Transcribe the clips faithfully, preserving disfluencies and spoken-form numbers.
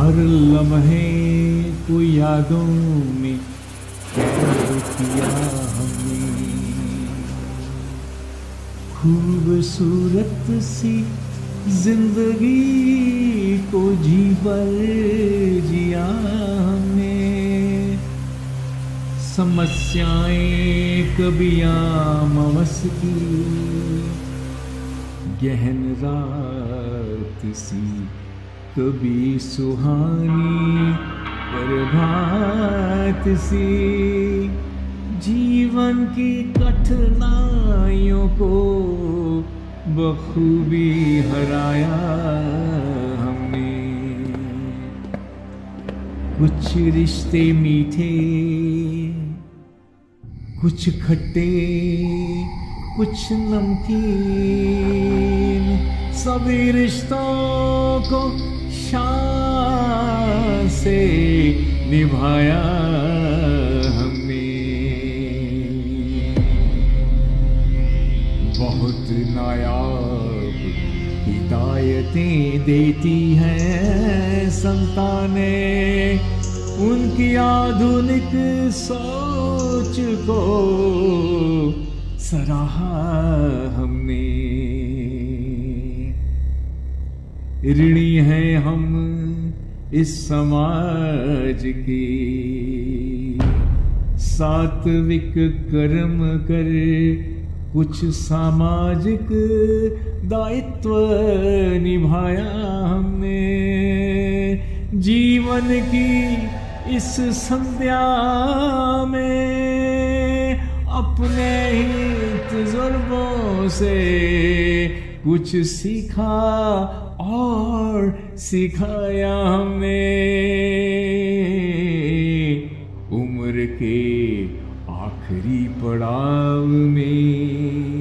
हर लम्हे को यादों में कैद किया हमने। खूबसूरत सी जिंदगी को जी भर जिया हमने। समस्याएं कभी आमवस की गहन रात सी, कभी सुहानी प्रभात सी। जीवन की कठिनाइयों को बखूबी हराया हमने। कुछ रिश्ते मीठे, कुछ खट्टे, कुछ नमकीन, सभी रिश्तों को शान से निभाया हमने। बहुत नायाब हिदायतें देती हैं संतानें, उनकी आधुनिक सोच को सराहा हमने। ऋणी हैं हम इस समाज की, सात्विक कर्म कर कुछ सामाजिक दायित्व निभाया हमने। जीवन की इस संध्या में अपने ही तजुर्बों से कुछ सीखा और सिखाया हमने। उम्र के आखिरी पड़ाव में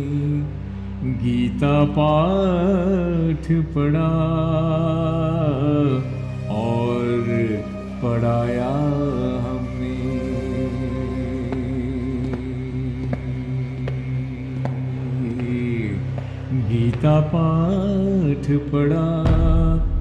गीता पाठ पढ़ा और पढ़ाया हमने। गीता पाठ पढ़ा